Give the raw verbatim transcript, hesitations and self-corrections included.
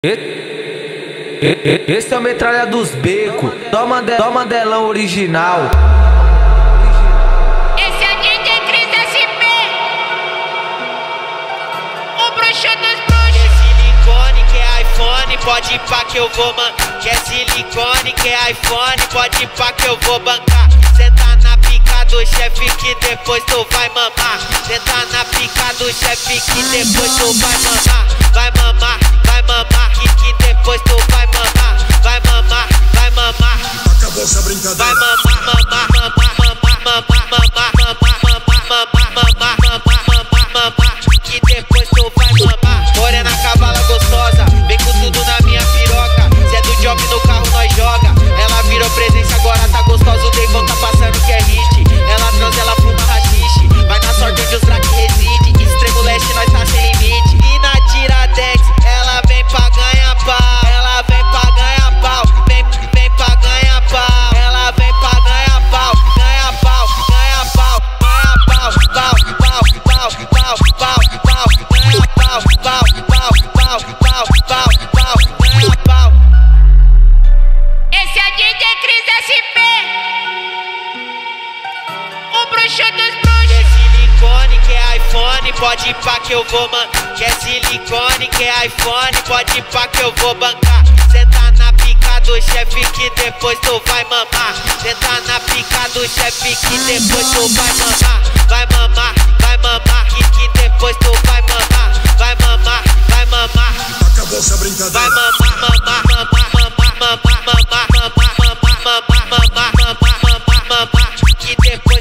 Esse é o Metralha dos Becos, toma Mandelão original. Esse é D J Cris S P, o bruxo dos bruxos. Quer silicone, quer iPhone, pode ir pá que eu vou bancar. Quer silicone, quer iPhone, pode ir pá que eu vou bancar. Senta na pica do chefe que depois tu vai mamar. Senta na pica do chefe que depois tu vai mamar. Vai mamar, vai mamar, que, que depois tu vai mamar. Vai mamar, vai mamar. Acabou essa brincadeira. Vai mamar, mamar, mamar, mamar, mamar, mamar, mamar, mamar, mamar, mamar, mamar, mamar, que depois tu vai mamar. Morena cavala gostosa, vem com tudo na minha piroca. Se é do job no carro nós joga. Ela virou presença, agora tá gostosa. O Deivão tá passando que é hit. Ela transa, ela fuma rachixe. Vai na sorte onde os crack reside. Extremo leste nós tá sem limite. E na Tiradentes, ela vem pra ganhar pau. Ela vem pra ganhar pau. Vem, vem pra ganhar pau. Ela vem pra ganhar pau. Ganha pau, ganha pau, ganha pau. Pau, pau, pau, pau, pau, pau. Ganha pau, pau, pau, pau, pau, pau, pau. Ganha pau. Esse é D J Cris S P, o bruxo dos bruxos. Quer silicone, quer iPhone, pode ir pá que eu vou bancar. Quer silicone, quer iPhone, pode ir pá que eu vou bancar. Senta na pica do chefe que depois tu vai mamar. Senta na pica do chefe que depois tu vai mamar. Vai mamar, vai mamar, que, que depois tu vai mamar. Vai mamar, vai mamar. Acabou essa brincadeira. Vai mamar, mamar, mamar, mamar, mamar, mamar, mamar, mamar, mamar, mamar, mamar, mamar, mamar, que depois